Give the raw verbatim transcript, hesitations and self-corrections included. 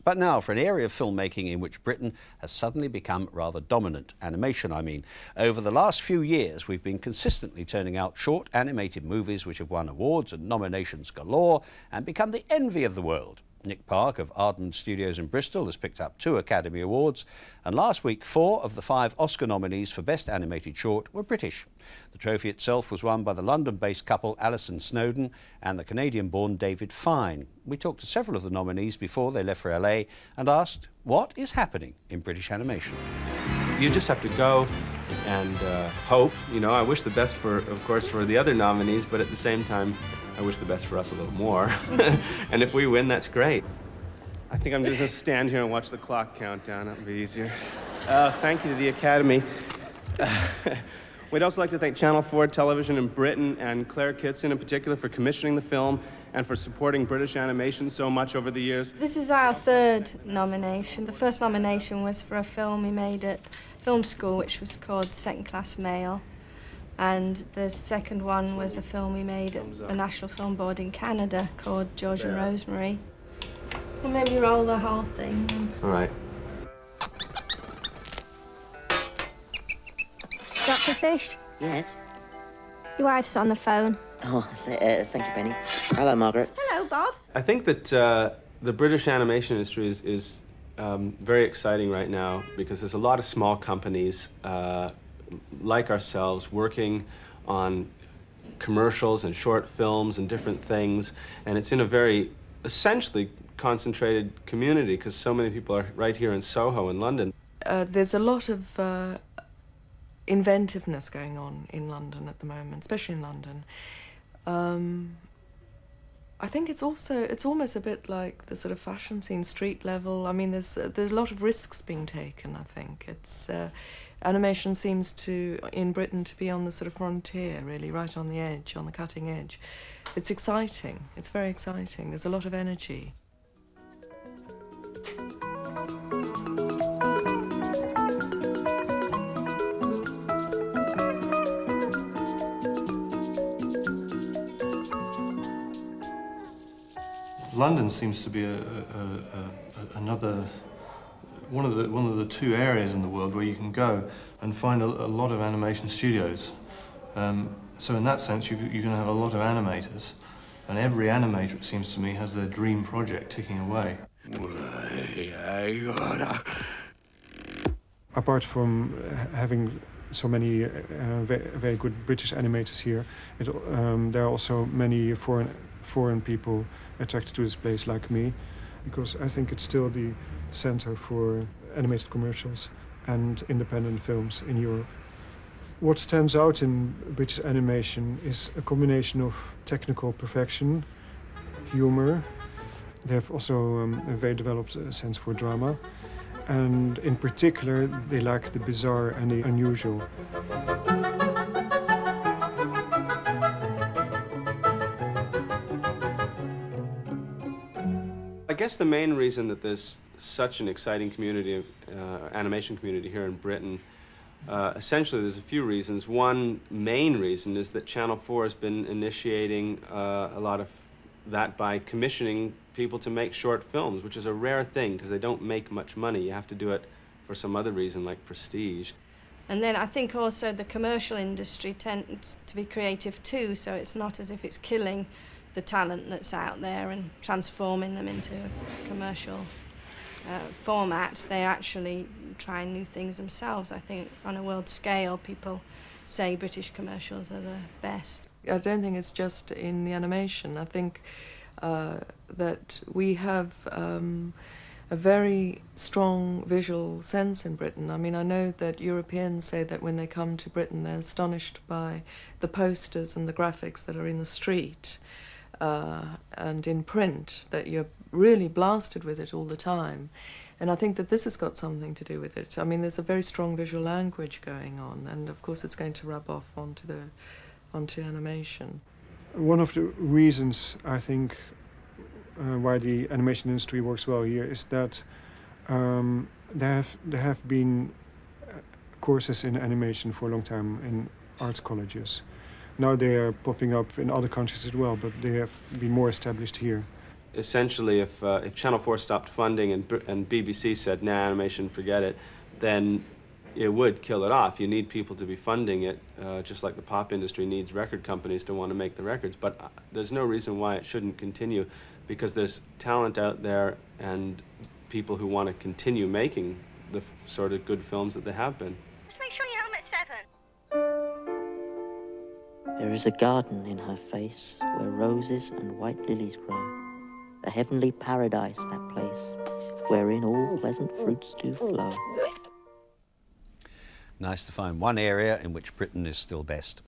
But now for an area of filmmaking in which Britain has suddenly become rather dominant. Animation, I mean. Over the last few years, we've been consistently turning out short animated movies which have won awards and nominations galore and become the envy of the world. Nick Park of Ardman Studios in Bristol has picked up two Academy Awards, and last week four of the five Oscar nominees for Best Animated Short were British. The trophy itself was won by the London-based couple Alison Snowdon and the Canadian-born David Fine. We talked to several of the nominees before they left for L A and asked what is happening in British animation. You just have to go and uh, hope. You know, I wish the best for, of course, for the other nominees, but at the same time, I wish the best for us a little more. And if we win, that's great. I think I'm just gonna stand here and watch the clock count down. That'll be easier. Uh, thank you to the Academy. We'd also like to thank Channel four Television in Britain and Claire Kitson in particular for commissioning the film and for supporting British animation so much over the years. This is our third nomination. The first nomination was for a film we made at film school, which was called Second Class Male. And the second one was a film we made at the National Film Board in Canada called George and Rosemary. Well, maybe roll the whole thing. All right. Doctor Fish? Yes? Your wife's on the phone. Oh, th uh, thank you, Penny. Hello, Margaret. Hello, Bob. I think that uh, the British animation industry is, is um, very exciting right now because there's a lot of small companies uh, like ourselves working on commercials and short films and different things, and it's in a very essentially concentrated community because so many people are right here in Soho in London. Uh, there's a lot of uh, inventiveness going on in London at the moment, especially in London. Um, I think it's also, it's almost a bit like the sort of fashion scene, street level. I mean, there's, uh, there's a lot of risks being taken, I think. It's, uh, animation seems to, in Britain, to be on the sort of frontier, really, right on the edge, on the cutting edge. It's exciting. It's very exciting. There's a lot of energy. London seems to be a, a, a, a, another one of the one of the two areas in the world where you can go and find a, a lot of animation studios. Um, so in that sense, you you can have a lot of animators, and every animator, it seems to me, has their dream project ticking away. Apart from having so many uh, very, very good British animators here, it, um, there are also many foreign foreign people attracted to this place, like me, because I think it's still the center for animated commercials and independent films in Europe. What stands out in British animation is a combination of technical perfection, humor. They have also um, a very developed uh, sense for drama, and in particular they like the bizarre and the unusual. I guess the main reason that there's such an exciting community, uh, animation community here in Britain, uh, essentially there's a few reasons. One main reason is that Channel four has been initiating uh, a lot of that by commissioning people to make short films, which is a rare thing because they don't make much money. You have to do it for some other reason like prestige. And then I think also the commercial industry tends to be creative too, so it's not as if it's killing the talent that's out there and transforming them into a commercial uh, format. They're actually trying new things themselves. I think on a world scale, people say British commercials are the best. I don't think it's just in the animation. I think uh, that we have um, a very strong visual sense in Britain. I mean, I know that Europeans say that when they come to Britain, they're astonished by the posters and the graphics that are in the street. Uh, and in print, that you're really blasted with it all the time. And I think that this has got something to do with it. I mean, there's a very strong visual language going on, and of course it's going to rub off onto, the, onto animation. One of the reasons, I think, uh, why the animation industry works well here is that um, there, have, there have been courses in animation for a long time in art colleges. Now they are popping up in other countries as well, but they have been more established here. essentially, if, uh, if Channel four stopped funding and, and B B C said, nah, animation, forget it, then it would kill it off. You need people to be funding it, uh, just like the pop industry needs record companies to want to make the records. But uh, there's no reason why it shouldn't continue, because there's talent out there and people who want to continue making the f sort of good films that they have been. Just make sure you're home at seven. There is a garden in her face where roses and white lilies grow, a heavenly paradise, that place, wherein all pleasant fruits do flow. Nice to find one area in which Britain is still best.